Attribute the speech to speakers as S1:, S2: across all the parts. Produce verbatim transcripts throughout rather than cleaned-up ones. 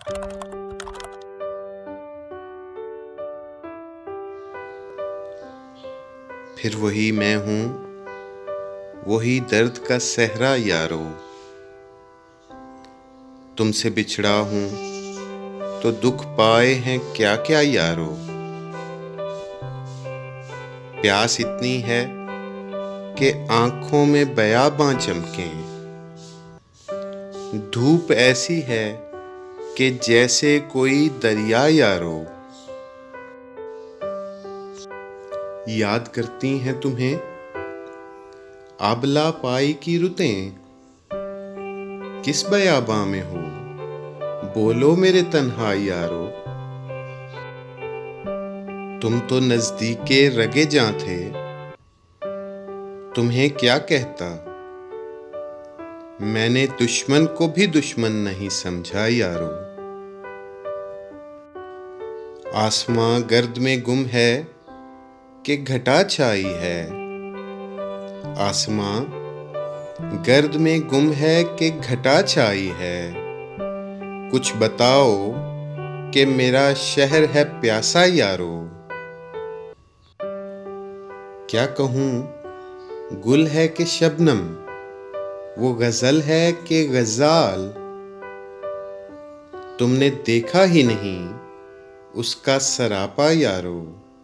S1: फिर वही मैं हूँ, वही दर्द का सहरा यारो। तुमसे बिछड़ा हूँ तो दुख पाए हैं क्या क्या यारो। प्यास इतनी है कि आंखों में बयाबां चमकें। धूप ऐसी है कि जैसे कोई दरिया यारो। याद करती हैं तुम्हें आबला पाई की रुतें। किस बयाबां में हो बोलो मेरे तन्हा यारो। तुम तो नजदीके रगे जां थे, तुम्हें क्या कहता। मैंने दुश्मन को भी दुश्मन नहीं समझा यारो। आसमां गर्द में गुम है कि घटा छाई है। आसमां गर्द में गुम है कि घटा छाई है। कुछ बताओ कि मेरा शहर है प्यासा यारो। क्या कहूँ गुल है कि शबनम, वो गजल है कि गजाल। तुमने देखा ही नहीं उसका सरापा यारो।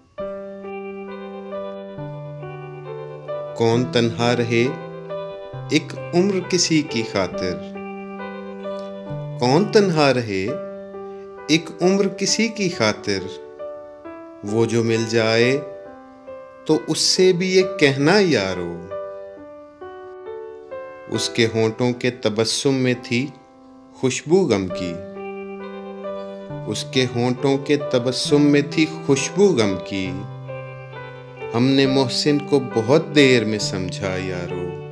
S1: कौन तन्हा रहे एक उम्र किसी की खातिर। कौन तन्हा रहे एक उम्र किसी की खातिर। वो जो मिल जाए तो उससे भी ये कहना यारो। उसके होंठों के तबस्सुम में थी खुशबू गम की। उसके होंठों के तबस्सुम में थी खुशबू गम की। हमने मोहसिन को बहुत देर में समझा यारो।